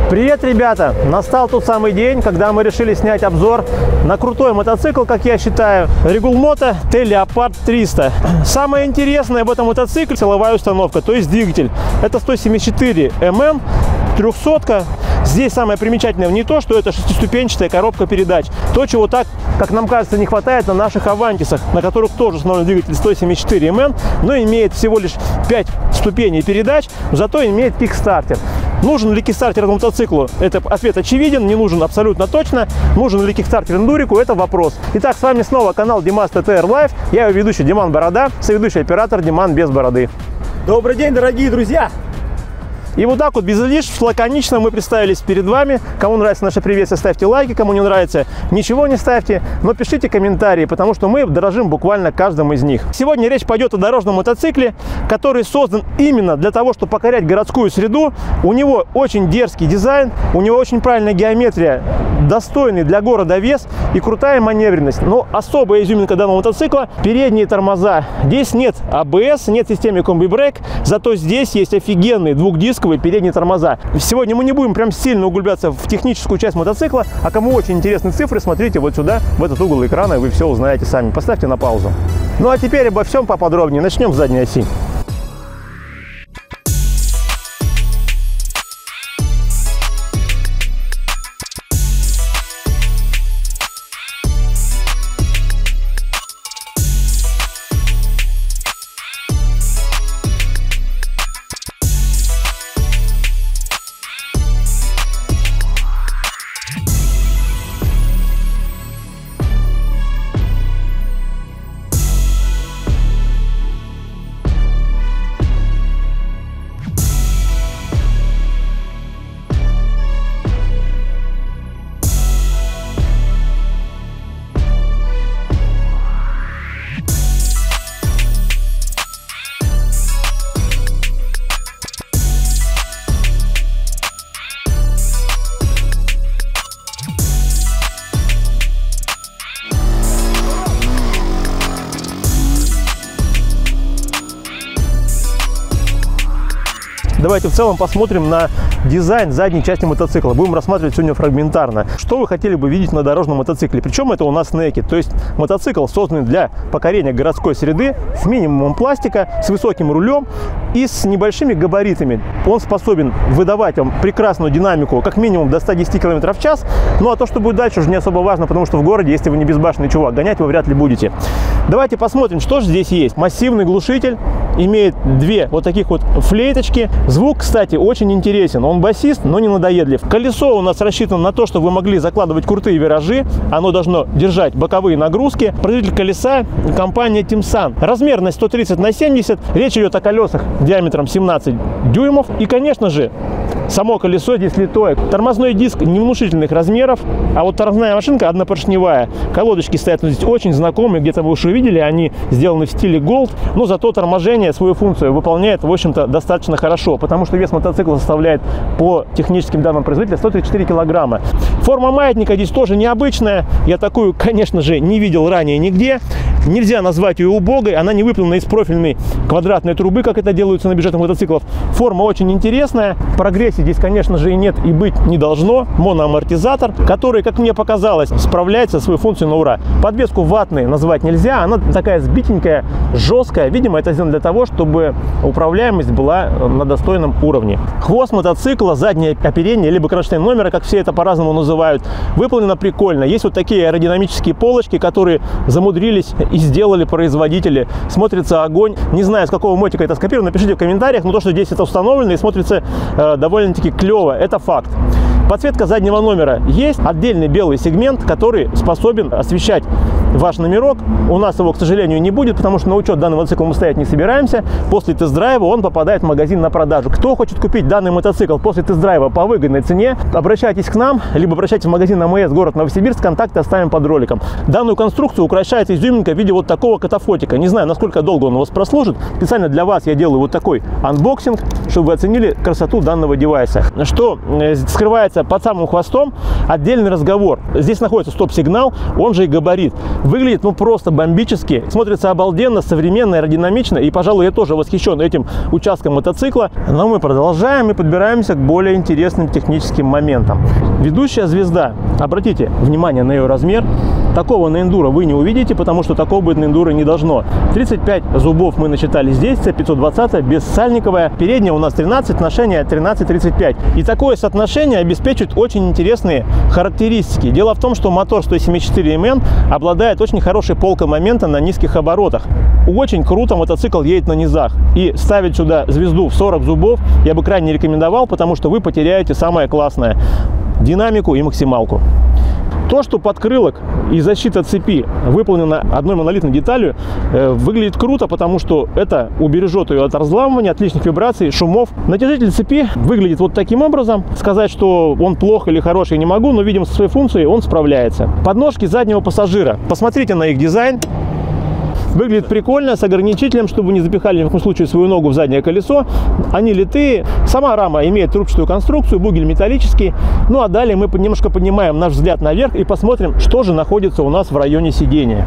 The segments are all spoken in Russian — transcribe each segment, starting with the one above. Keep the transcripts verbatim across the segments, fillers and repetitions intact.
Привет, ребята! Настал тот самый день, когда мы решили снять обзор на крутой мотоцикл, как я считаю, Regulmoto T-Leopard триста. Самое интересное в этом мотоцикле — силовая установка, то есть двигатель. Это сто семьдесят четыре мм, трехсотка. Здесь самое примечательное не то, что это шестиступенчатая коробка передач. То, чего так, как нам кажется, не хватает на наших Авантисах, на которых тоже установлен двигатель сто семьдесят четыре мм, но имеет всего лишь пять ступеней передач, зато имеет кикстартер. Нужен ли кикстартер этому мотоциклу? Это ответ очевиден, не нужен абсолютно точно. Нужен ли кикстартер эндурику? Это вопрос. Итак, с вами снова канал Димас тэ тэ эр Live. Я его ведущий Диман Борода, соведущий оператор Диман без бороды. Добрый день, дорогие друзья! И вот так вот, без излишеств, лаконично мы представились перед вами. Кому нравится наше приветствие, ставьте лайки. Кому не нравится, ничего не ставьте. Но пишите комментарии, потому что мы дорожим буквально каждым из них. Сегодня речь пойдет о дорожном мотоцикле, который создан именно для того, чтобы покорять городскую среду. У него очень дерзкий дизайн, у него очень правильная геометрия, достойный для города вес и крутая маневренность. Но особая изюминка данного мотоцикла — передние тормоза. Здесь нет а бэ эс, нет системы комби-брейк, зато здесь есть офигенные двухдисковые передние тормоза. Сегодня мы не будем прям сильно углубляться в техническую часть мотоцикла, а кому очень интересны цифры, смотрите вот сюда, в этот угол экрана, и вы все узнаете сами. Поставьте на паузу. Ну а теперь обо всем поподробнее. Начнем с задней оси. Давайте в целом посмотрим на дизайн задней части мотоцикла. Будем рассматривать сегодня фрагментарно. Что вы хотели бы видеть на дорожном мотоцикле? Причем это у нас некед, то есть мотоцикл создан для покорения городской среды с минимумом пластика, с высоким рулем и с небольшими габаритами. Он способен выдавать вам прекрасную динамику как минимум до ста десяти километров в час. Ну а то, что будет дальше, уже не особо важно, потому что в городе, если вы не безбашенный чувак, гонять вы вряд ли будете. Давайте посмотрим, что же здесь есть. Массивный глушитель, имеет две вот таких вот флейточки. Звук, кстати, очень интересен. Он басист, но не надоедлив. Колесо у нас рассчитано на то, чтобы вы могли закладывать крутые виражи. Оно должно держать боковые нагрузки. Производитель колеса — компания Timsan. Размерность сто тридцать на семьдесят. Речь идет о колесах диаметром семнадцать дюймов. И, конечно же, само колесо здесь литое. Тормозной диск невнушительных размеров, а вот тормозная машинка однопоршневая. Колодочки стоят здесь очень знакомые, где-то вы уже видели, они сделаны в стиле Gold, но зато торможение свою функцию выполняет, в общем-то, достаточно хорошо, потому что вес мотоцикла составляет по техническим данным производителя сто тридцать четыре килограмма. Форма маятника здесь тоже необычная, я такую, конечно же, не видел ранее нигде. Нельзя назвать ее убогой, она не выполнена из профильной квадратной трубы, как это делается на бюджетных мотоциклах. Форма очень интересная, прогрессии здесь, конечно же, и нет, и быть не должно. Моноамортизатор, который, как мне показалось, справляется свою функцию на ура. Подвеску ватной назвать нельзя, она такая сбитенькая, жесткая. Видимо, это сделано для того, чтобы управляемость была на достойном уровне. Хвост мотоцикла, заднее оперение, либо кронштейн номера, как все это по-разному называют, выполнено прикольно. Есть вот такие аэродинамические полочки, которые замудрились и сделали производители. Смотрится огонь. Не знаю, с какого мотика это скопировано, напишите в комментариях, но то, что здесь это установлено и смотрится э, довольно-таки клево, это факт. Подсветка заднего номера есть, отдельный белый сегмент, который способен освещать ваш номерок. У нас его, к сожалению, не будет, потому что на учет данный мотоцикл мы стоять не собираемся. После тест-драйва он попадает в магазин на продажу. Кто хочет купить данный мотоцикл после тест-драйва по выгодной цене, обращайтесь к нам, либо обращайтесь в магазин АМС, город Новосибирск, контакты оставим под роликом. Данную конструкцию украшает изюминка в виде вот такого катафотика. Не знаю, насколько долго он у вас прослужит. Специально для вас я делаю вот такой анбоксинг, чтобы вы оценили красоту данного девайса. Что скрывается под самым хвостом — отдельный разговор. Здесь находится стоп-сигнал, он же и габарит. Выглядит ну просто бомбически, смотрится обалденно, современно, аэродинамично, и, пожалуй, я тоже восхищен этим участком мотоцикла. Но мы продолжаем и подбираемся к более интересным техническим моментам. Ведущая звезда, обратите внимание на ее размер. Такого на эндуро вы не увидите, потому что такого быть на эндуро не должно. тридцать пять зубов мы насчитали здесь, цэ пятьсот двадцать, бессальниковая. Передняя у нас тринадцать, отношение тринадцать тридцать пять. И такое соотношение обеспечивает очень интересные характеристики. Дело в том, что мотор сто семьдесят четыре эм эн обладает очень хорошей полкой момента на низких оборотах. Очень круто мотоцикл едет на низах. И ставить сюда звезду в сорок зубов я бы крайне рекомендовал, потому что вы потеряете самое классное – динамику и максималку. То, что подкрылок и защита цепи выполнена одной монолитной деталью, э, выглядит круто, потому что это убережет ее от разламывания, от лишних вибраций, шумов. Натяжитель цепи выглядит вот таким образом. Сказать, что он плох или хороший, не могу, но, видимо, со своей функцией он справляется. Подножки заднего пассажира. Посмотрите на их дизайн. Выглядит прикольно, с ограничителем, чтобы не запихали ни в каком случае свою ногу в заднее колесо. Они литые. Сама рама имеет трубчатую конструкцию, бугель металлический. Ну а далее мы немножко поднимаем наш взгляд наверх и посмотрим, что же находится у нас в районе сидения.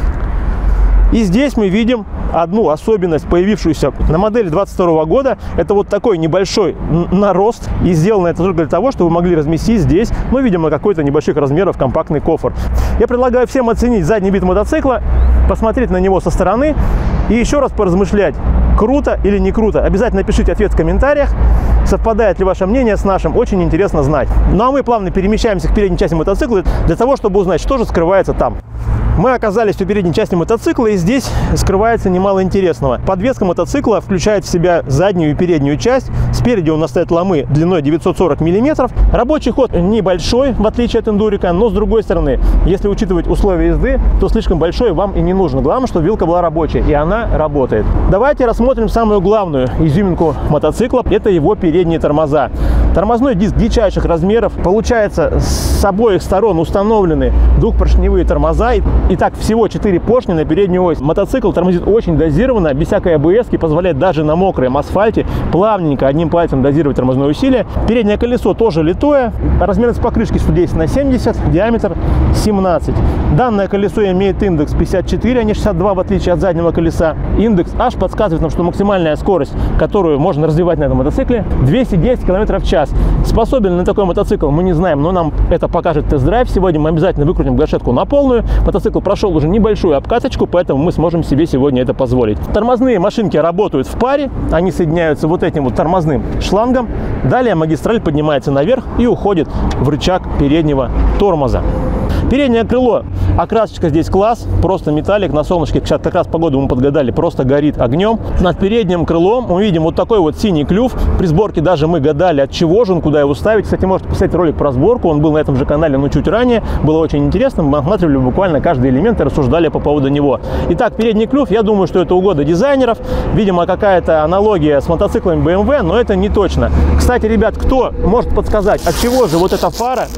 И здесь мы видим одну особенность, появившуюся на модели двадцать второго года. Это вот такой небольшой нарост. И сделано это только для того, чтобы вы могли разместить здесь, ну, видимо, какой-то небольших размеров компактный кофр. Я предлагаю всем оценить задний вид мотоцикла, посмотреть на него со стороны и еще раз поразмышлять, круто или не круто. Обязательно пишите ответ в комментариях. Совпадает ли ваше мнение с нашим, очень интересно знать. Ну а мы плавно перемещаемся к передней части мотоцикла для того, чтобы узнать, что же скрывается там. Мы оказались в передней части мотоцикла, и здесь скрывается немало интересного. Подвеска мотоцикла включает в себя заднюю и переднюю часть. Спереди у нас стоят ломы длиной девятьсот сорок миллиметров. Рабочий ход небольшой, в отличие от эндурика, но с другой стороны, если учитывать условия езды, то слишком большой вам и не нужно. Главное, чтобы вилка была рабочая, и она работает. Давайте рассмотрим самую главную изюминку мотоцикла. Это его передние тормоза. Тормозной диск дичайших размеров. Получается, с обоих сторон установлены двухпоршневые тормоза. Итак, всего четыре поршня на переднюю ось. Мотоцикл тормозит очень дозированно, без всякой а бэ эс, позволяет даже на мокром асфальте плавненько одним пальцем дозировать тормозное усилие. Переднее колесо тоже литое. Размерность покрышки сто десять на семьдесят, диаметр семнадцать. Данное колесо имеет индекс пятьдесят четыре, а не шестьдесят два, в отличие от заднего колеса. Индекс H подсказывает нам, что максимальная скорость, которую можно развивать на этом мотоцикле, двести десять километров в час. Способен ли на такой мотоцикл, мы не знаем, но нам это покажет тест-драйв. Сегодня мы обязательно выкрутим гашетку на полную. Мотоцикл прошел уже небольшую обкаточку, поэтому мы сможем себе сегодня это позволить. Тормозные машинки работают в паре, они соединяются вот этим вот тормозным шлангом. Далее магистраль поднимается наверх и уходит в рычаг переднего тормоза. Переднее крыло, окрасочка здесь класс, просто металлик, на солнышке, сейчас как раз погоду мы подгадали, просто горит огнем. Над передним крылом мы видим вот такой вот синий клюв. При сборке даже мы гадали, от чего же он, куда его ставить. Кстати, можете посмотреть ролик про сборку, он был на этом же канале, но чуть ранее. Было очень интересно, мы осматривали буквально каждый элемент и рассуждали по поводу него. Итак, передний клюв, я думаю, что это угода дизайнеров. Видимо, какая-то аналогия с мотоциклами бэ эм вэ, но это не точно. Кстати, ребят, кто может подсказать, от чего же вот эта фара?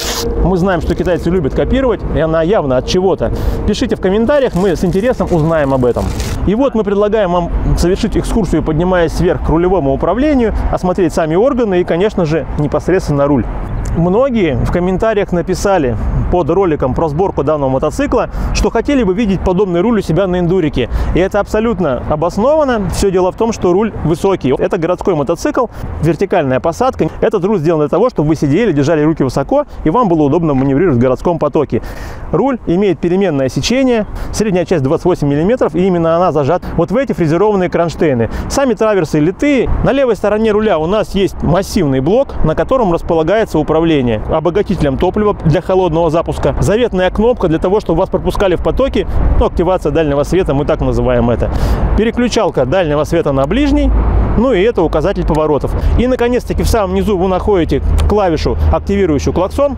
Мы знаем, что китайцы любят копировать, и она явно от чего-то. Пишите в комментариях, мы с интересом узнаем об этом. И вот мы предлагаем вам совершить экскурсию, поднимаясь вверх к рулевому управлению, осмотреть сами органы и, конечно же, непосредственно руль. Многие в комментариях написали под роликом про сборку данного мотоцикла, что хотели бы видеть подобный руль у себя на эндурике. И это абсолютно обосновано. Все дело в том, что руль высокий. Это городской мотоцикл, вертикальная посадка. Этот руль сделан для того, чтобы вы сидели, держали руки высоко, и вам было удобно маневрировать в городском потоке. Руль имеет переменное сечение, средняя часть двадцать восемь миллиметров, и именно она зажата вот в эти фрезерованные кронштейны. Сами траверсы литые. На левой стороне руля у нас есть массивный блок, на котором располагается управление обогатителем топлива для холодного запуска. Заветная кнопка для того, чтобы вас пропускали в потоке. Ну, активация дальнего света, мы так называем это. Переключалка дальнего света на ближний. Ну и это указатель поворотов. И, наконец-таки, в самом низу вы находите клавишу, активирующую клаксон.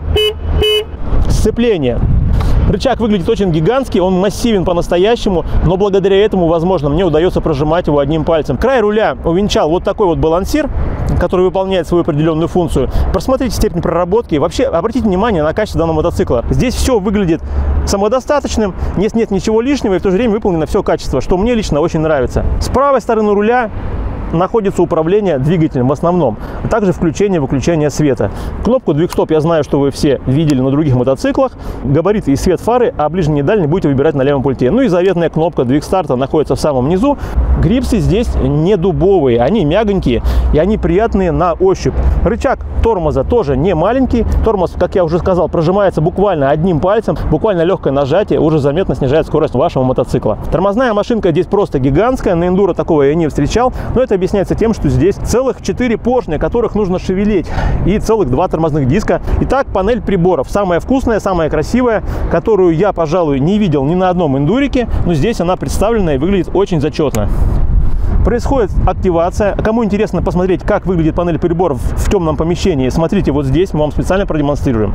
Сцепление. Рычаг выглядит очень гигантский, он массивен по-настоящему, но благодаря этому, возможно, мне удается прожимать его одним пальцем. Край руля увенчал вот такой вот балансир, который выполняет свою определенную функцию. Просмотрите степень проработки. Вообще, обратите внимание на качество данного мотоцикла. Здесь все выглядит самодостаточным, нет, нет ничего лишнего, и в то же время выполнено все качество, что мне лично очень нравится. С правой стороны руля находится управление двигателем в основном. а также включение и выключение света. Кнопку двиг-стоп я знаю, что вы все видели на других мотоциклах. Габариты и свет фары, а ближний и дальний будете выбирать на левом пульте. Ну и заветная кнопка двиг-старта находится в самом низу. Грипсы здесь не дубовые, они мягонькие и они приятные на ощупь. Рычаг тормоза тоже не маленький. Тормоз, как я уже сказал, прожимается буквально одним пальцем. Буквально легкое нажатие уже заметно снижает скорость вашего мотоцикла. Тормозная машинка здесь просто гигантская. На эндуро такого я не встречал. Но это объясняется тем, что здесь целых четыре поршня, которых нужно шевелить. И целых два тормозных диска. Итак, панель приборов. Самая вкусная, самая красивая, которую я, пожалуй, не видел ни на одном эндурике. Но здесь она представлена и выглядит очень зачетно. Происходит активация. Кому интересно посмотреть, как выглядит панель приборов в темном помещении, смотрите вот здесь, мы вам специально продемонстрируем.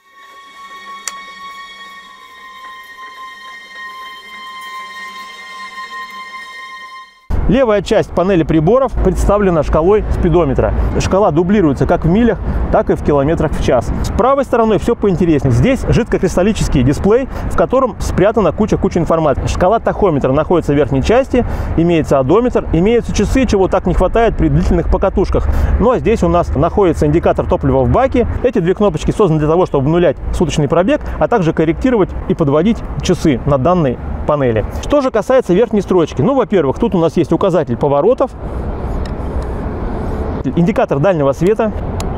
Левая часть панели приборов представлена шкалой спидометра. Шкала дублируется как в милях, так и в километрах в час. С правой стороной все поинтереснее. Здесь жидкокристаллический дисплей, в котором спрятана куча-куча информации. Шкала тахометра находится в верхней части, имеется одометр, имеются часы, чего так не хватает при длительных покатушках. Ну а здесь у нас находится индикатор топлива в баке. Эти две кнопочки созданы для того, чтобы обнулять суточный пробег, а также корректировать и подводить часы на данной панели. Что же касается верхней строчки, ну, во-первых, тут у нас есть указатель поворотов, индикатор дальнего света.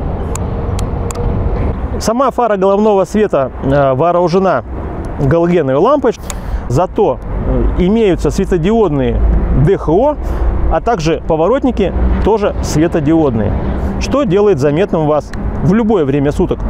Сама фара головного света э, вооружена галогеновой лампой, зато э, имеются светодиодные дэ ха о, а также поворотники тоже светодиодные, что делает заметным вас в любое время суток.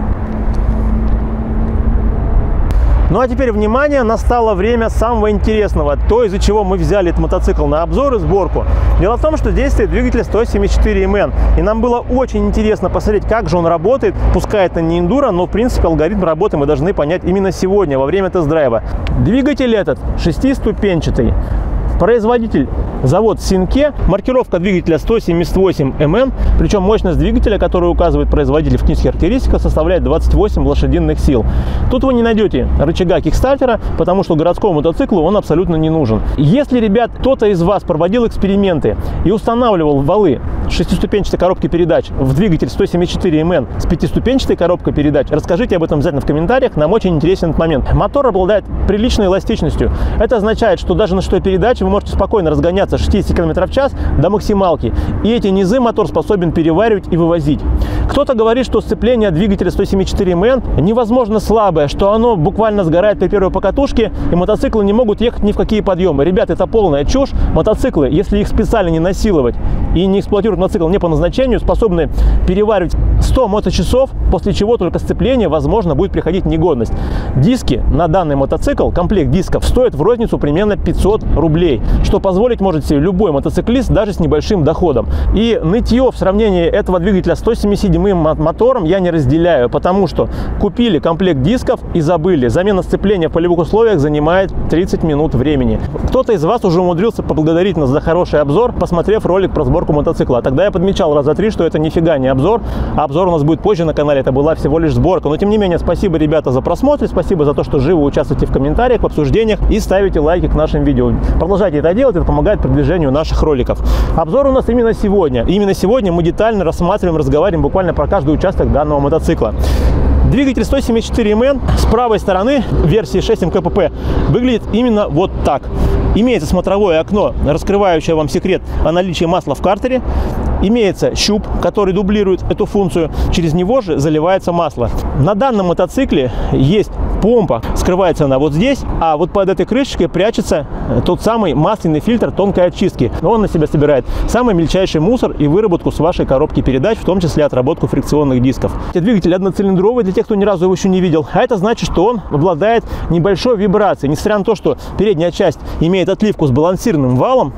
Ну а теперь, внимание, настало время самого интересного, то, из-за чего мы взяли этот мотоцикл на обзор и сборку. Дело в том, что здесь стоит двигатель сто семьдесят четыре эм эн, и нам было очень интересно посмотреть, как же он работает. Пускай это не эндуро, но в принципе алгоритм работы мы должны понять именно сегодня, во время тест-драйва. Двигатель этот шестиступенчатый. Производитель завод Синке, маркировка двигателя сто семьдесят восемь эм эн, причем мощность двигателя, которую указывает производитель в технических характеристиках, составляет двадцать восемь лошадиных сил. Тут вы не найдете рычага кикстартера, потому что городскому мотоциклу он абсолютно не нужен. Если, ребят, кто-то из вас проводил эксперименты и устанавливал валы шестиступенчатой коробки передач в двигатель сто семьдесят четыре эм эн с пятиступенчатой коробкой передач, расскажите об этом обязательно в комментариях, нам очень интересен этот момент. Мотор обладает приличной эластичностью. Это означает, что даже на шестой передаче вы можете спокойно разгоняться шестьдесят километров в час до максималки. И эти низы мотор способен переваривать и вывозить. Кто-то говорит, что сцепление двигателя сто семьдесят четыре эм эн невозможно слабое, что оно буквально сгорает при первой покатушке, и мотоциклы не могут ехать ни в какие подъемы. Ребят, это полная чушь. Мотоциклы, если их специально не насиловать и не эксплуатировать мотоцикл не по назначению, способны переваривать сто моточасов, после чего только сцепление, возможно, будет приходить в негодность. Диски на данный мотоцикл, комплект дисков, стоит в розницу примерно пятьсот рублей, что позволить может себе любой мотоциклист даже с небольшим доходом. И нытье в сравнении этого двигателя с сто семьдесят седьмым мотором я не разделяю, потому что купили комплект дисков и забыли. Замена сцепления в полевых условиях занимает тридцать минут времени. Кто-то из вас уже умудрился поблагодарить нас за хороший обзор, посмотрев ролик про сборку мотоцикла. Тогда я подмечал раза три, что это нифига не обзор, а обзор у нас будет позже на канале, это была всего лишь сборка. Но тем не менее, спасибо, ребята, за просмотр, спасибо за то, что живо участвуете в комментариях, в обсуждениях и ставите лайки к нашим видео. Продолжайте это делать, это помогает продвижению наших роликов. Обзор у нас именно сегодня. Именно сегодня мы детально рассматриваем, разговариваем буквально про каждый участок данного мотоцикла. Двигатель сто семьдесят четыре эм эн с правой стороны версии шесть эм ка пэ пэ выглядит именно вот так. Имеется смотровое окно, раскрывающее вам секрет о наличии масла в картере. Имеется щуп, который дублирует эту функцию. Через него же заливается масло. На данном мотоцикле есть помпа. Скрывается она вот здесь. А вот под этой крышечкой прячется тот самый масляный фильтр тонкой очистки. Он на себя собирает самый мельчайший мусор и выработку с вашей коробки передач, в том числе отработку фрикционных дисков. Двигатель одноцилиндровый, для тех, кто ни разу его еще не видел. А это значит, что он обладает небольшой вибрацией. Несмотря на то, что передняя часть имеет отливку с балансированным валом,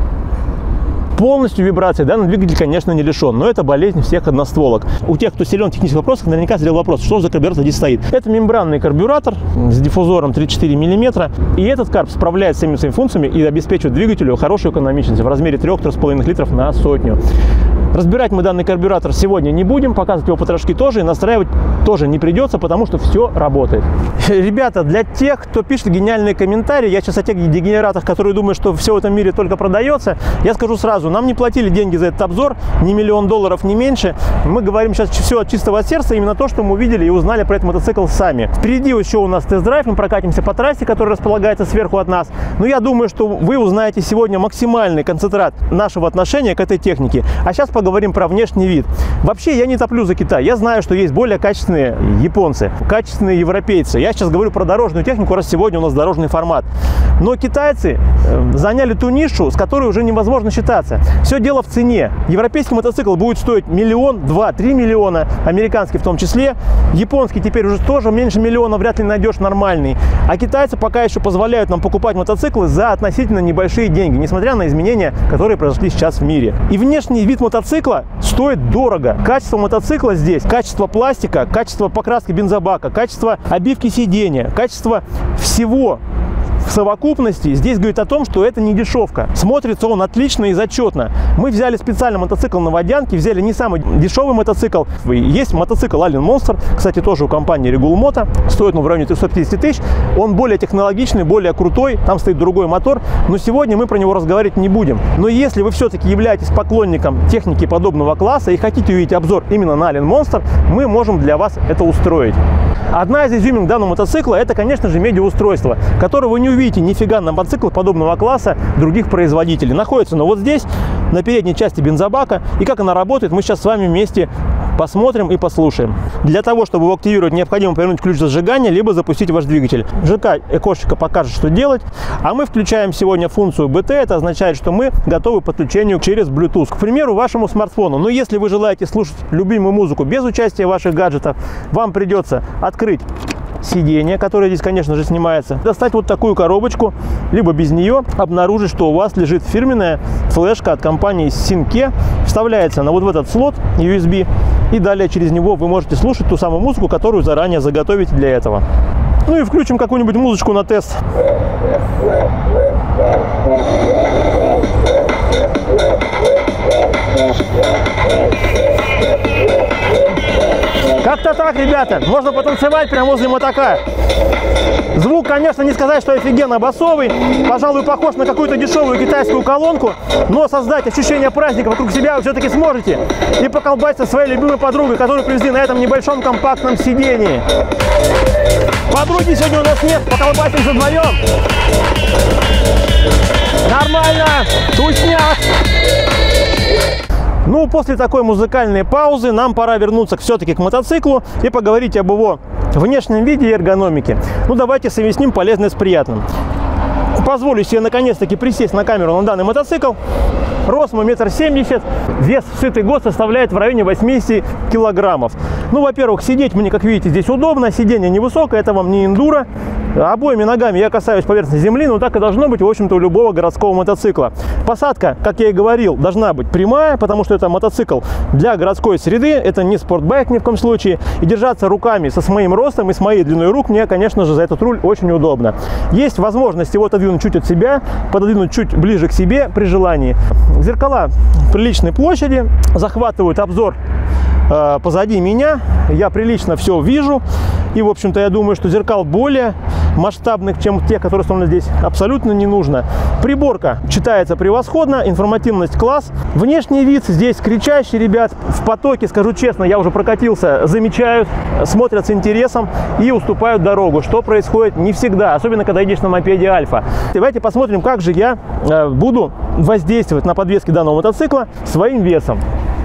полностью вибрации данный двигатель, конечно, не лишен, но это болезнь всех одностволок. У тех, кто силен в технических вопросах, наверняка задал вопрос, что за карбюратор здесь стоит. Это мембранный карбюратор с диффузором тридцать четыре миллиметра, и этот карб справляется с всеми своими функциями и обеспечивает двигателю хорошую экономичность в размере трёх — трёх с половиной литров на сотню. Разбирать мы данный карбюратор сегодня не будем, показывать его потрошки тоже, и настраивать тоже не придется, потому что все работает. Ребята, для тех, кто пишет гениальные комментарии, я сейчас о тех дегенератах, которые думают, что все в этом мире только продается, я скажу сразу, нам не платили деньги за этот обзор, ни миллион долларов, ни меньше. Мы говорим сейчас все от чистого сердца, именно то, что мы увидели и узнали про этот мотоцикл сами. Впереди еще у нас тест-драйв, мы прокатимся по трассе, которая располагается сверху от нас. Но я думаю, что вы узнаете сегодня максимальный концентрат нашего отношения к этой технике. А сейчас поговорим про внешний вид. Вообще, я не топлю за Китай. Я знаю, что есть более качественные японцы, качественные европейцы. Я сейчас говорю про дорожную технику, раз сегодня у нас дорожный формат. Но китайцы заняли ту нишу, с которой уже невозможно считаться. Все дело в цене. Европейский мотоцикл будет стоить миллион, два, три миллиона, американский в том числе. Японский теперь уже тоже меньше миллиона вряд ли найдешь нормальный. А китайцы пока еще позволяют нам покупать мотоциклы за относительно небольшие деньги, несмотря на изменения, которые произошли сейчас в мире. И внешний вид мотоцикла стоит дорого. Качество мотоцикла здесь, качество пластика, качество покраски бензобака, качество обивки сидения, качество всего в совокупности здесь говорит о том, что это не дешевка. Смотрится он отлично и зачетно. Мы взяли специально мотоцикл на водянке, взяли не самый дешевый мотоцикл. Есть мотоцикл Allen Monster, кстати, тоже у компании Regul Moto. Стоит он в районе трёхсот пятидесяти тысяч. Он более технологичный, более крутой, там стоит другой мотор. Но сегодня мы про него разговаривать не будем. Но если вы все-таки являетесь поклонником техники подобного класса и хотите увидеть обзор именно на Allen Monster, мы можем для вас это устроить. Одна из изюминок данного мотоцикла — это, конечно же, медиаустройство, которое вы не увидите нифига на мотоциклах подобного класса других производителей. Находится оно вот здесь, на передней части бензобака. И как она работает, мы сейчас с вами вместе посмотрим и послушаем. Для того, чтобы его активировать, необходимо повернуть ключ зажигания, либо запустить ваш двигатель. ЖК окошечко покажет, что делать. А мы включаем сегодня функцию би ти. Это означает, что мы готовы к подключению через Bluetooth, к примеру, вашему смартфону. Но если вы желаете слушать любимую музыку без участия ваших гаджетов, вам придется открыть сиденье, которое здесь, конечно же, снимается, достать вот такую коробочку, либо без нее, обнаружить, что у вас лежит фирменная флешка от компании Synke, вставляется на вот в этот слот ю эс би, и далее через него вы можете слушать ту самую музыку, которую заранее заготовите для этого. Ну и включим какую-нибудь музычку на тест. Как-то так, ребята. Можно потанцевать прямо возле мотока. Звук, конечно, не сказать, что офигенно басовый. Пожалуй, похож на какую-то дешевую китайскую колонку. Но создать ощущение праздника вокруг себя вы все-таки сможете. И поколбаться со своей любимой подругой, которую привезли на этом небольшом компактном сидении. Подруги сегодня у нас нет, поколбасимся вдвоем. Нормально, тусняк. Ну, после такой музыкальной паузы нам пора вернуться все-таки к мотоциклу и поговорить об его внешнем виде и эргономике. Ну, давайте совместим полезное с приятным. Позволю себе наконец-таки присесть на камеру на данный мотоцикл. Рост мой метр семьдесят, вес в сытый год составляет в районе восьмидесяти килограммов. Ну, во-первых, сидеть мне, как видите, здесь удобно, сиденье невысокое, это вам не эндуро. Обоими ногами я касаюсь поверхности земли, но так и должно быть, в общем-то, у любого городского мотоцикла. Посадка, как я и говорил, должна быть прямая, потому что это мотоцикл для городской среды, это не спортбайк ни в коем случае. И держаться руками со с моим ростом и с моей длиной рук мне, конечно же, за этот руль очень удобно. Есть возможность его отодвинуть чуть от себя, пододвинуть чуть ближе к себе при желании. Зеркала приличной площади захватывают обзор э, позади меня. Я прилично все вижу. И, в общем-то, я думаю, что зеркал более масштабных, чем те, которые установлены здесь, абсолютно не нужно. Приборка читается превосходно, информативность класс. Внешний вид здесь кричащий, ребят. В потоке, скажу честно, я уже прокатился, замечают, смотрят с интересом и уступают дорогу, что происходит не всегда, особенно когда едешь на мопеде Альфа. Давайте посмотрим, как же я э, буду воздействовать на подвеске данного мотоцикла своим весом.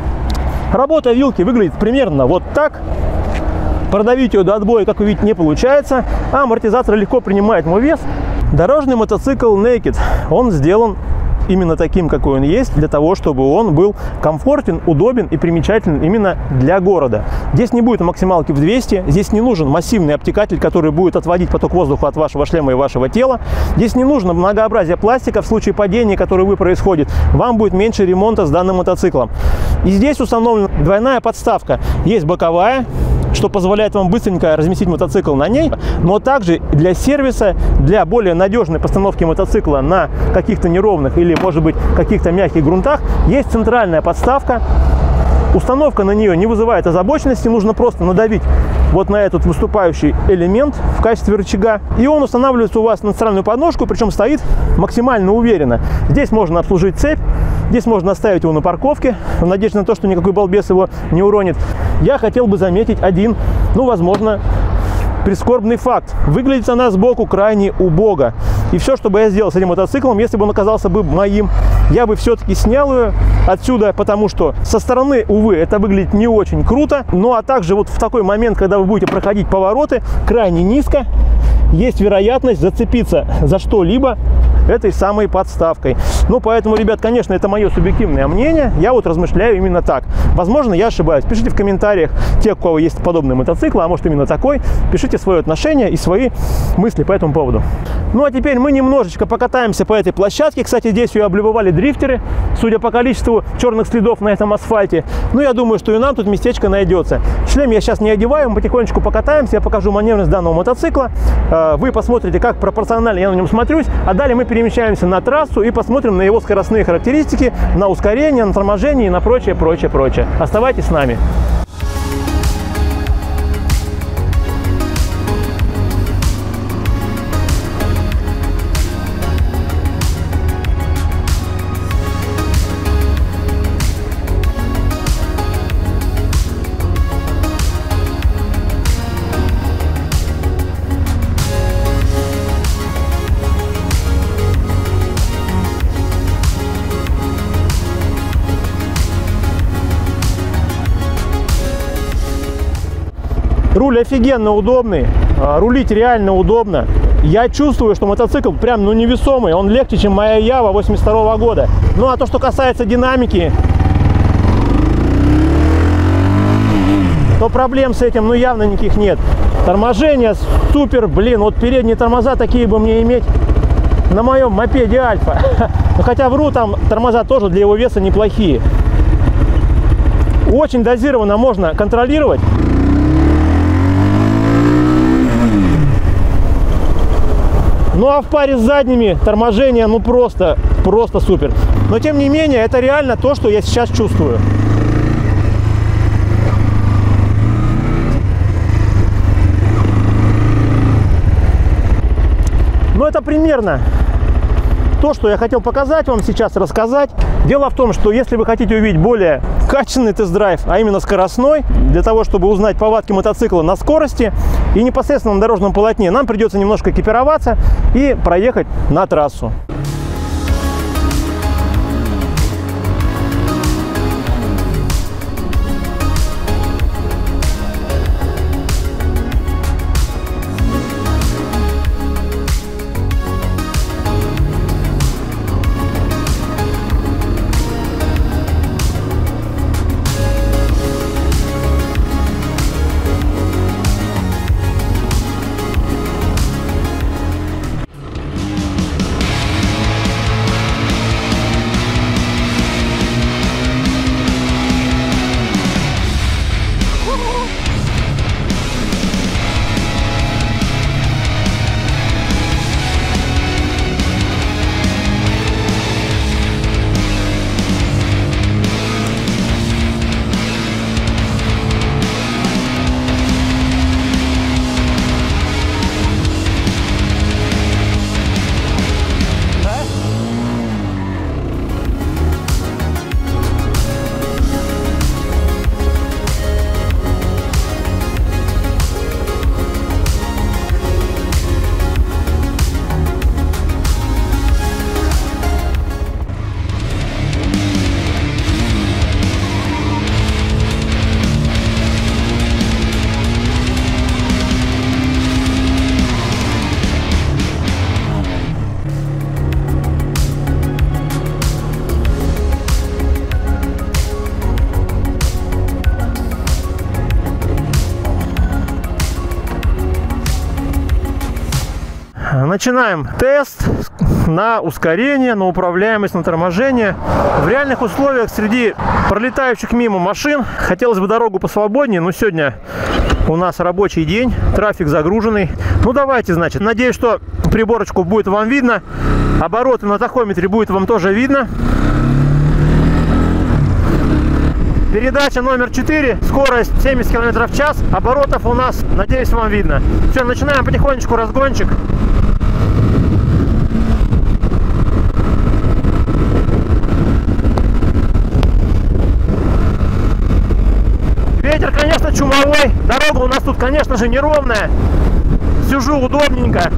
Работа вилки выглядит примерно вот так. Продавить ее до отбоя, как вы видите, не получается, а амортизатор легко принимает мой вес. Дорожный мотоцикл Naked, он сделан именно таким, какой он есть, для того, чтобы он был комфортен, удобен и примечателен именно для города. Здесь не будет максималки в двести, здесь не нужен массивный обтекатель, который будет отводить поток воздуха от вашего шлема и вашего тела. Здесь не нужно многообразие пластика в случае падения, которое вы происходит. Вам будет меньше ремонта с данным мотоциклом. И здесь установлена двойная подставка. Есть боковая, что позволяет вам быстренько разместить мотоцикл на ней, но также для сервиса, для более надежной постановки мотоцикла на каких-то неровных или, может быть, каких-то мягких грунтах, есть центральная подставка, Установка на нее не вызывает озабоченности, нужно просто надавить вот на этот выступающий элемент в качестве рычага, и он устанавливается у вас на центральную подножку, причем стоит максимально уверенно. Здесь можно обслужить цепь, здесь можно оставить его на парковке, в надежде на то, что никакой балбес его не уронит. Я хотел бы заметить один, ну, возможно, прискорбный факт. Выглядит она сбоку крайне убого. И все, что бы я сделал с этим мотоциклом, если бы он оказался бы моим, я бы все-таки снял ее отсюда, потому что со стороны, увы, это выглядит не очень круто. Ну а также вот в такой момент, когда вы будете проходить повороты крайне низко, есть вероятность зацепиться за что-либо этой самой подставкой. Ну, поэтому, ребят, конечно, это мое субъективное мнение. Я вот размышляю именно так. Возможно, я ошибаюсь. Пишите в комментариях те, у кого есть подобные мотоциклы, а может именно такой. Пишите свое отношение и свои мысли по этому поводу. Ну, а теперь мы немножечко покатаемся по этой площадке. Кстати, здесь ее облюбовали дрифтеры, судя по количеству черных следов на этом асфальте. Ну, я думаю, что и нам тут местечко найдется. Шлем я сейчас не одеваю, мы потихонечку покатаемся. Я покажу маневренность данного мотоцикла. Вы посмотрите, как пропорционально я на нем смотрюсь. А далее мы перемещаемся на трассу и посмотрим на его скоростные характеристики, на ускорение, на торможение и на прочее, прочее, прочее. Оставайтесь с нами. Руль офигенно удобный, рулить реально удобно. Я чувствую, что мотоцикл прям ну невесомый, он легче, чем моя Ява восемьдесят второго года. Ну а то, что касается динамики, то проблем с этим ну явно никаких нет. Торможение супер, блин, вот передние тормоза такие бы мне иметь на моем мопеде Альфа. Хотя вру, там тормоза тоже для его веса неплохие. Очень дозированно можно контролировать. Ну а в паре с задними торможение ну просто, просто супер. Но тем не менее, это реально то, что я сейчас чувствую. Ну это примерно то, что я хотел показать вам сейчас, рассказать. Дело в том, что если вы хотите увидеть более качественный тест-драйв, а именно скоростной, для того, чтобы узнать повадки мотоцикла на скорости и непосредственно на дорожном полотне, нам придется немножко экипироваться и проехать на трассу. Начинаем тест на ускорение, на управляемость, на торможение. В реальных условиях среди пролетающих мимо машин хотелось бы дорогу посвободнее, но сегодня у нас рабочий день, трафик загруженный. Ну давайте, значит, надеюсь, что приборочку будет вам видно, обороты на тахометре будет вам тоже видно. Передача номер четыре, скорость семьдесят километров в час, оборотов у нас, надеюсь, вам видно. Все, начинаем потихонечку разгончик. Ветер, конечно, чумовой, дорога у нас тут, конечно же, неровная, сижу удобненько.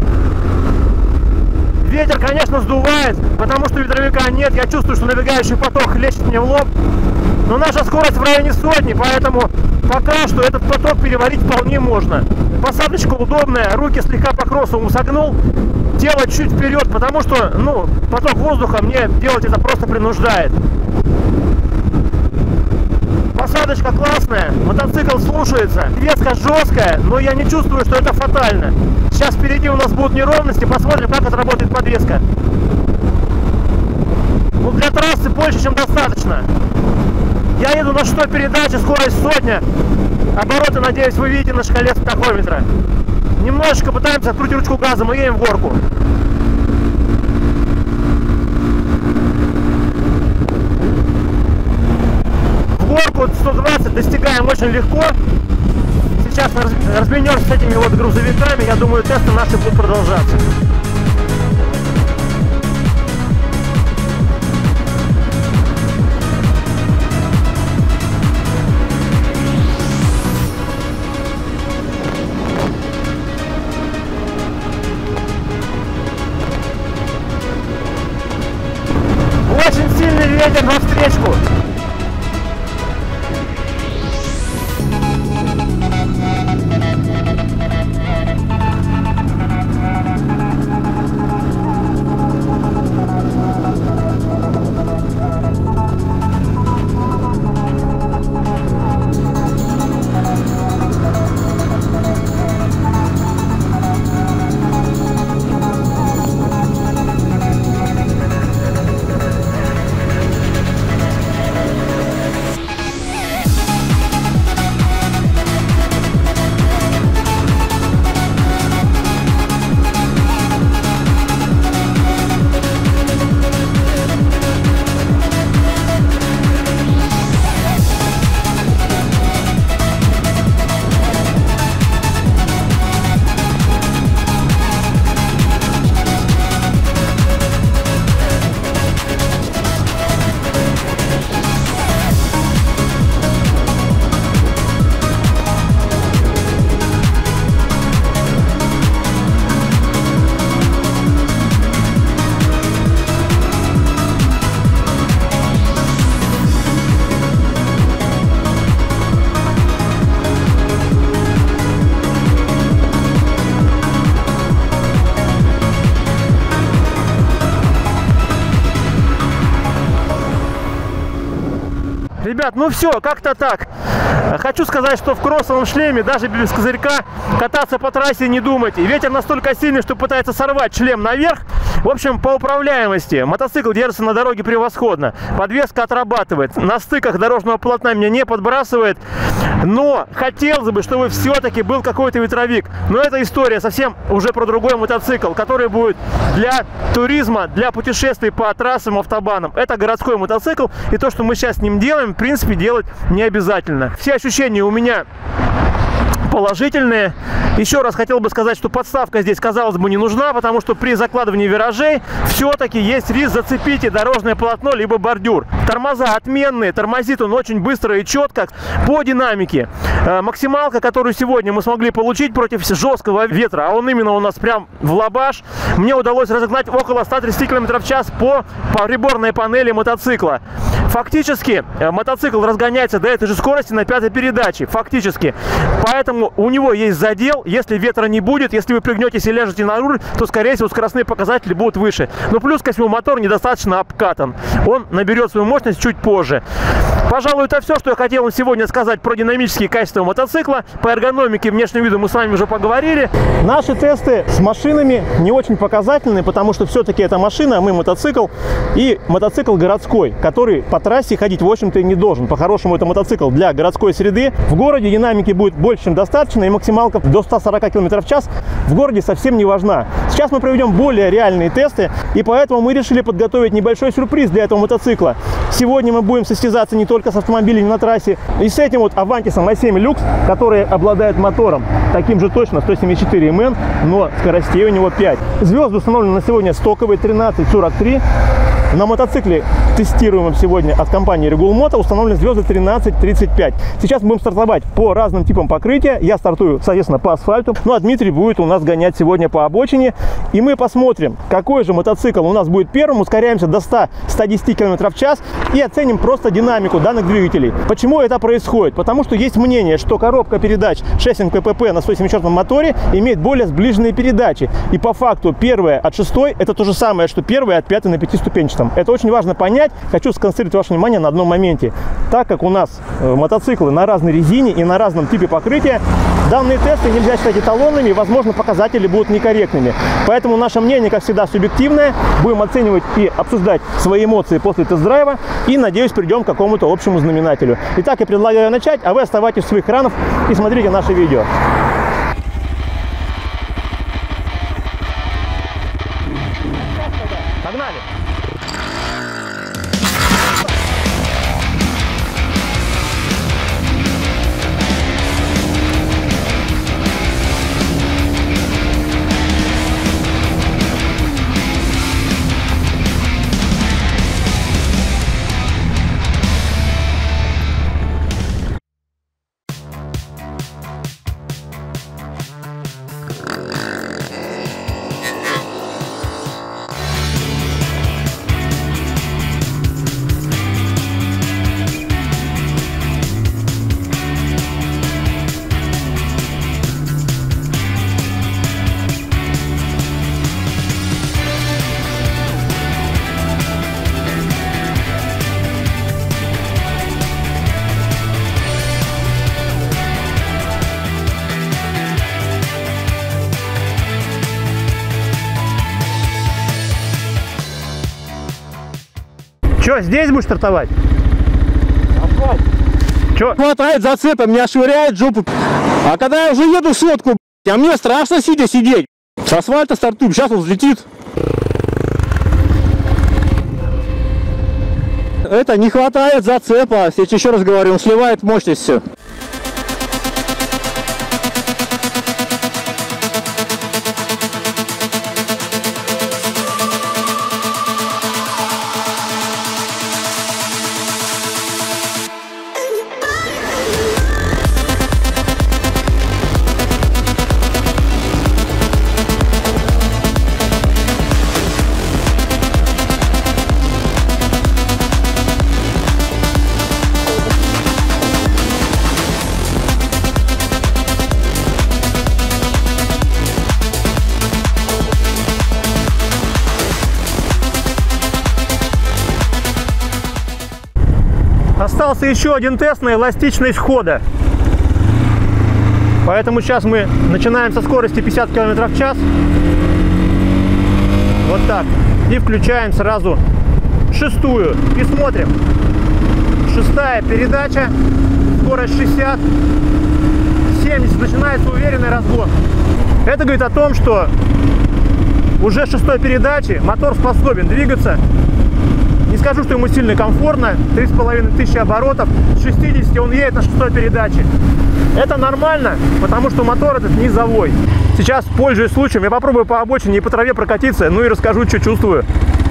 Ветер, конечно, сдувает, потому что ветровика нет, я чувствую, что набегающий поток хлещет мне в лоб. Но наша скорость в районе сотни, поэтому пока что этот поток переварить вполне можно. Посадочка удобная, руки слегка по кроссовому согнул, тело чуть вперед, потому что, ну, поток воздуха мне делать это просто принуждает. Посадочка классная, мотоцикл слушается, веска жесткая, но я не чувствую, что это фатально. Сейчас впереди у нас будут неровности, посмотрим, как отработает подвеска. Ну, для трассы больше, чем достаточно. Я еду на шестой передаче, скорость сотня. Обороты, надеюсь, вы видите на шкале тахометра. Немножечко пытаемся открутить ручку газа, мы едем в горку. В горку сто двадцать достигаем очень легко. Сейчас мы разменемся с этими вот грузовиками. Я думаю, тесты наши будут продолжаться. Очень сильный ветер навстречку. Ребят, ну все, как-то так. Хочу сказать, что в кроссовом шлеме, даже без козырька, кататься по трассе не думайте. Ветер настолько сильный, что пытается сорвать шлем наверх. В общем, по управляемости мотоцикл держится на дороге превосходно. Подвеска отрабатывает. На стыках дорожного полотна меня не подбрасывает. Но хотелось бы, чтобы все-таки был какой-то ветровик. Но эта история совсем уже про другой мотоцикл, который будет для туризма, для путешествий по трассам, автобанам. Это городской мотоцикл. И то, что мы сейчас с ним делаем, в принципе, делать не обязательно. Все ощущения у меня положительные. Еще раз хотел бы сказать, что подставка здесь, казалось бы, не нужна, потому что при закладывании виражей все-таки есть риск зацепить и дорожное полотно, либо бордюр. Тормоза отменные, тормозит он очень быстро и четко. По динамике максималка, которую сегодня мы смогли получить против жесткого ветра, а он именно у нас прям в лабаш, мне удалось разогнать около ста тридцати километров в час по, по приборной панели мотоцикла. Фактически мотоцикл разгоняется до этой же скорости на пятой передаче. Фактически. Поэтому у него есть задел. Если ветра не будет, если вы пригнетесь и ляжете на руль, то, скорее всего, скоростные показатели будут выше. Но плюс ко всему мотор недостаточно обкатан. Он наберет свою мощность чуть позже. Пожалуй, это все, что я хотел вам сегодня сказать про динамические качества мотоцикла. По эргономике и внешнему виду мы с вами уже поговорили. Наши тесты с машинами не очень показательны, потому что все-таки это машина, а мы мотоцикл. И мотоцикл городской, который по трассе ходить, в общем-то, и не должен. По-хорошему, это мотоцикл для городской среды. В городе динамики будет больше, чем достаточно, и максималка до ста сорока километров в час в городе совсем не важна. Сейчас мы проведем более реальные тесты, и поэтому мы решили подготовить небольшой сюрприз для этого мотоцикла. Сегодня мы будем состязаться не только с автомобилями на трассе, и с этим вот Авантисом а семь люкс, который обладает мотором таким же точно, сто семьдесят четыре эм эн, но скоростей у него пять. Звезды установлены на сегодня стоковые тринадцать сорок три. На мотоцикле, тестируемом сегодня от компании Regul Moto, установлены звезды тринадцать тридцать пять. Сейчас мы будем стартовать по разным типам покрытия. Я стартую, соответственно, по асфальту. Ну а Дмитрий будет у нас гонять сегодня по обочине. И мы посмотрим, какой же мотоцикл у нас будет первым. Ускоряемся до ста — ста десяти километров в час и оценим просто динамику данных двигателей. Почему это происходит? Потому что есть мнение, что коробка передач Шессинг пэ пэ пэ на сто семьдесят четвёртом моторе имеет более сближенные передачи. И по факту первая от шестой — это то же самое, что первая от пятой на пятиступенчатом. Это очень важно понять. Хочу сконцентрировать ваше внимание на одном моменте. Так как у нас э, мотоциклы на разной резине и на разном типе покрытия, данные тесты нельзя считать эталонными, и, возможно, показатели будут некорректными. Поэтому наше мнение, как всегда, субъективное. Будем оценивать и обсуждать свои эмоции после тест-драйва. И, надеюсь, придем к какому-то общему знаменателю. Итак, я предлагаю начать, а вы оставайтесь в своих экранах и смотрите наши видео. Погнали! Че, здесь будешь стартовать? Давай. Че? Хватает зацепа, меня швыряет жопу. А когда я уже еду сотку, а мне страшно сидя сидеть. С асфальта стартуем, сейчас он взлетит. Это не хватает зацепа, я еще раз говорю, он сливает мощность все. Остался еще один тест на эластичность хода. Поэтому сейчас мы начинаем со скорости пятьдесят километров в час. Вот так. И включаем сразу шестую. И смотрим. Шестая передача. Скорость шестьдесят. семьдесят. Начинается уверенный разгон. Это говорит о том, что уже с шестой передачи мотор способен двигаться. Не скажу, что ему сильно комфортно, три с половиной тысячи оборотов, с шестидесяти он едет на шестой передаче. Это нормально, потому что мотор этот низовой. Сейчас, пользуясь случаем, я попробую по обочине и по траве прокатиться, ну и расскажу, что чувствую.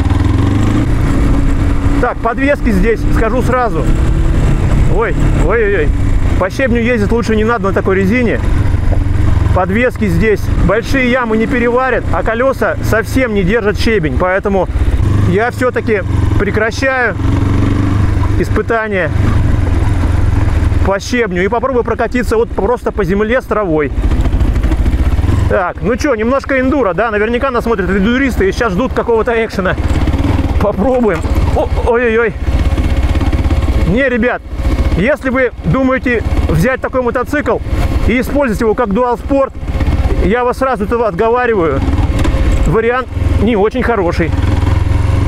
Так, подвески здесь, скажу сразу. Ой, ой-ой-ой, по щебню ездить лучше не надо на такой резине. Подвески здесь, большие ямы не переварят, а колеса совсем не держат щебень, поэтому я все-таки прекращаю испытания по щебню и попробую прокатиться вот просто по земле с травой. Так, ну что, немножко эндуро, да? Наверняка нас смотрят эндуристы и сейчас ждут какого-то экшена. Попробуем. Ой-ой-ой. Не, ребят, если вы думаете взять такой мотоцикл и использовать его как дуал-спорт, я вас сразу этого отговариваю. Вариант не очень хороший.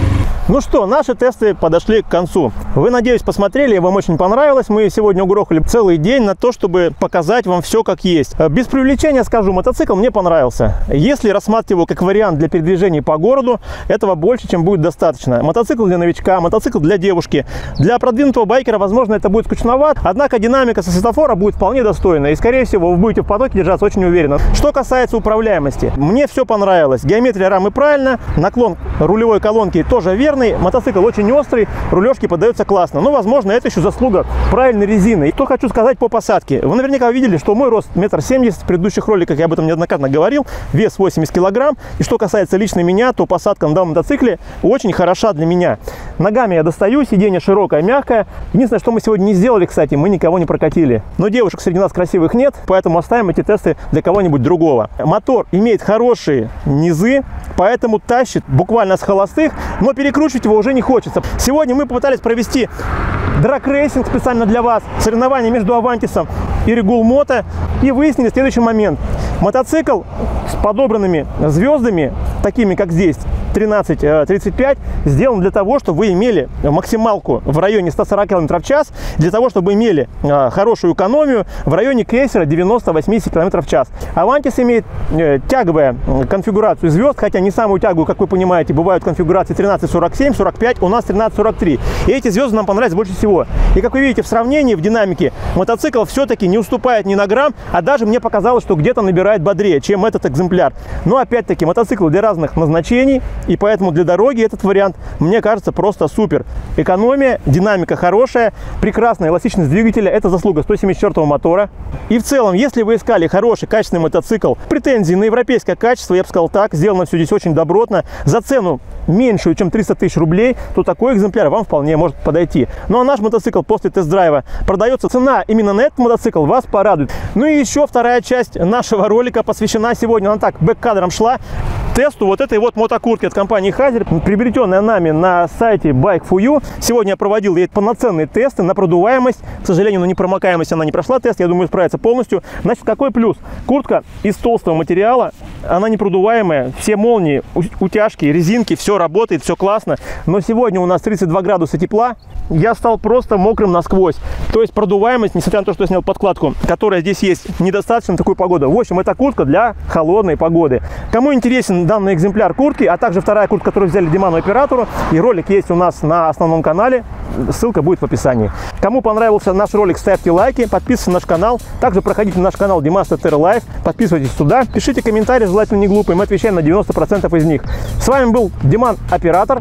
Ну что, наши тесты подошли к концу. Вы, надеюсь, посмотрели, вам очень понравилось. Мы сегодня угрохали целый день на то, чтобы показать вам все как есть. Без привлечения скажу, мотоцикл мне понравился. Если рассматривать его как вариант для передвижения по городу, этого больше, чем будет достаточно. Мотоцикл для новичка, мотоцикл для девушки. Для продвинутого байкера, возможно, это будет скучновато, однако динамика со светофора будет вполне достойна. И, скорее всего, вы будете в потоке держаться очень уверенно. Что касается управляемости, мне все понравилось. Геометрия рамы правильно, наклон рулевой колонки тоже верный, мотоцикл очень острый, рулежки поддаются классно. Но, возможно, это еще заслуга правильной резины. И что хочу сказать по посадке. Вы наверняка видели, что мой рост метр семьдесят, в предыдущих роликах я об этом неоднократно говорил, вес восемьдесят килограмм. И что касается лично меня, то посадка на данном мотоцикле очень хороша для меня. Ногами я достаю, сиденье широкое, мягкое. Единственное, что мы сегодня не сделали, кстати, мы никого не прокатили. Но девушек среди нас красивых нет, поэтому оставим эти тесты для кого-нибудь другого. Мотор имеет хорошие низы, поэтому тащит буквально с холостых, но перекручивать его уже не хочется. Сегодня мы попытались провести драг-рейсинг специально для вас, соревнования между Авантисом и Регул Мото, и выяснили следующий момент. Мотоцикл с подобранными звездами, такими как здесь, тринадцать тридцать пять, сделан для того, чтобы вы имели максималку в районе ста сорока километров в час, для того, чтобы имели э, хорошую экономию в районе крейсера девяноста-восьмидесяти километров в час. Авантис имеет э, тяговую конфигурацию звезд, хотя не самую тяговую, как вы понимаете, бывают конфигурации тринадцать сорок семь, сорок пять, у нас тринадцать сорок три. И эти звезды нам понравились больше всего. И как вы видите, в сравнении, в динамике, мотоцикл все-таки не уступает ни на грамм, а даже мне показалось, что где-то набирает бодрее, чем этот экземпляр. Но опять-таки, мотоцикл для разных назначений, и поэтому для дороги этот вариант, мне кажется, просто супер. Экономия, динамика хорошая, прекрасная эластичность двигателя, это заслуга сто семьдесят четвёртого мотора. И в целом, если вы искали хороший, качественный мотоцикл, претензии на европейское качество, я бы сказал так, сделано все здесь очень добротно, за цену меньшую, чем триста тысяч рублей, то такой экземпляр вам вполне может подойти. Ну а наш мотоцикл после тест-драйва продается, цена именно на этот мотоцикл вас порадует. Ну и еще вторая часть нашего ролика посвящена сегодня, она так бэк-кадром шла, тесту вот этой вот мотокуртки от компании Хазер, приобретенная нами на сайте байк фор ю. Сегодня я проводил ей полноценные тесты на продуваемость. К сожалению, на непромокаемость она не прошла тест, я думаю, справится полностью. Значит, какой плюс? Куртка из толстого материала, она непродуваемая, все молнии, утяжки, резинки, все работает, все классно. Но сегодня у нас тридцать два градуса тепла, я стал просто мокрым насквозь. То есть продуваемость, несмотря на то, что я снял подкладку, которая здесь есть, недостаточно на такую погоду. В общем, это куртка для холодной погоды. Кому интересен данный экземпляр куртки, а также вторая куртка, которую взяли Диману оператору, и ролик есть у нас на основном канале, ссылка будет в описании. Кому понравился наш ролик, ставьте лайки, подписывайтесь на наш канал, также проходите на наш канал Димас тэ тэ эр Лайф, подписывайтесь туда, пишите комментарии, желательно не глупые, мы отвечаем на девяносто процентов из них. С вами был Диман оператор.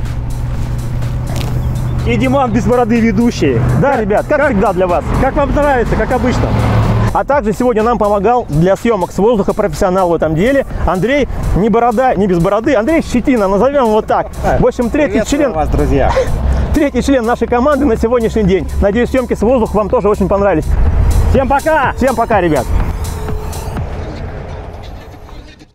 И Диман без бороды ведущий. Да, как, ребят, как, как всегда для вас. Как вам нравится, как обычно. А также сегодня нам помогал для съемок с воздуха профессионал в этом деле Андрей, не борода, не без бороды, Андрей Щетина, назовем его так. В общем, третий член, вас, друзья. третий член нашей команды на сегодняшний день. Надеюсь, съемки с воздуха вам тоже очень понравились. Всем пока! Всем пока, ребят!